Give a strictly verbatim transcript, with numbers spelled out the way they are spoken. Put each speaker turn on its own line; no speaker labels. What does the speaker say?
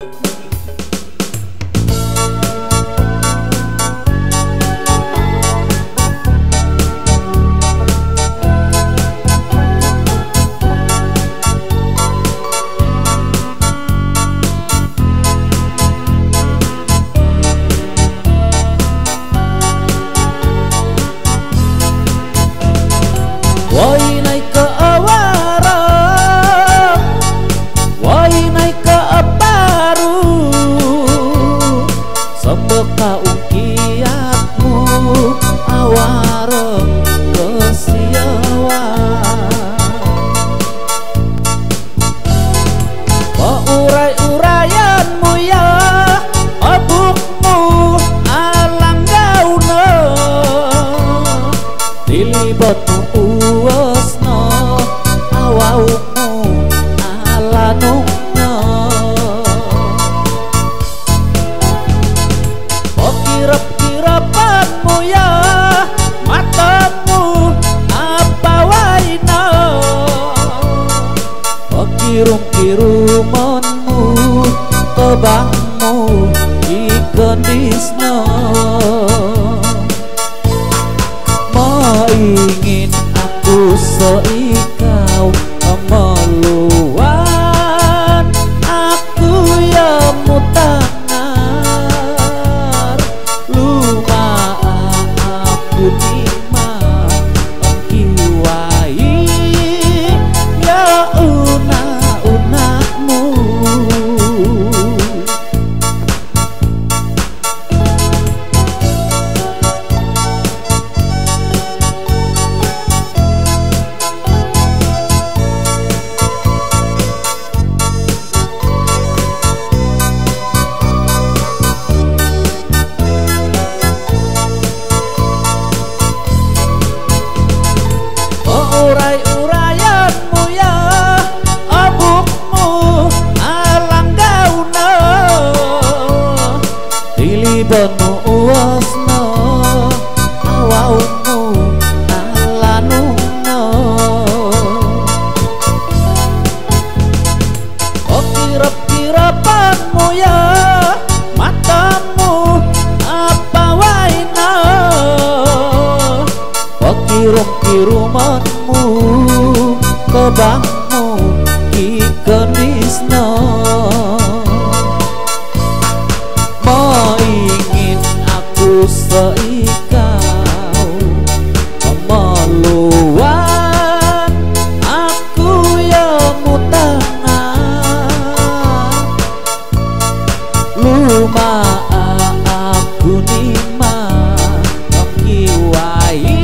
Woi naik ke awarang, woi naik ke baru, sembeka ukiatmu awarang kesiawan. Paurai-uraianmu ya, abukmu alang gauna, dilibatmu uasna awaumu alanungna. Pokirap-kirapanmu ya matamu apa waina, pokirung-kirumanmu kebangmu ikendisna. Ingin aku seikau meluan, aku yang mutangar luma aku nima engkiwai ya una-unakmu. Urai-uraianmu ya abukmu alang gauna, dilibatmu uasna awaumu alanungna. Pokirap-kirapanmu ya matamu apa waina, pokirung-kirumanmu kebangmu ikendisna. Mau ingin aku seikau meluan, aku yang mutangan luma aku nima engkiwai